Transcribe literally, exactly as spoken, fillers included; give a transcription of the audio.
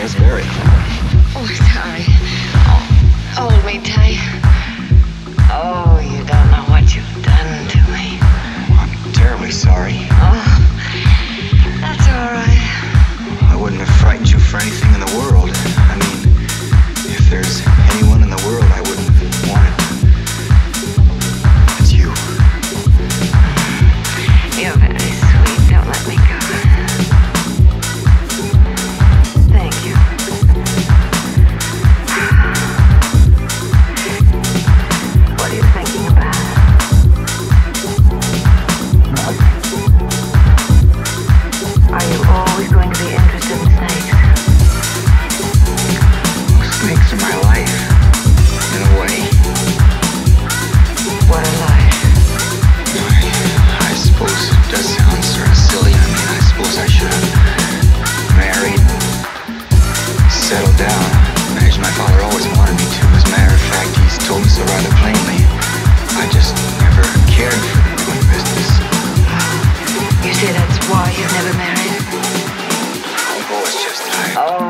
Miss Berry. Oh, sorry. Oh, hold me tight. Oh, you don't know what you've done to me. I'm terribly sorry. Oh, that's all right. I wouldn't have frightened you for anything in the world. I mean, if there's anyone in the world I wouldn't have wanted, it's you. You're very sweet. Don't let me go. Thank you. What are you thinking about? Are you always going to be interested in snakes? Snakes are my life, in a way. What a life. I, I suppose it does sound sort of silly. I mean, I suppose I should have married, settled down. As my father always wanted me to. As a matter of fact, he's told me so rather plainly. I just never cared for the brewing business. You say that's why you've never married? Oh, it's just I... Oh,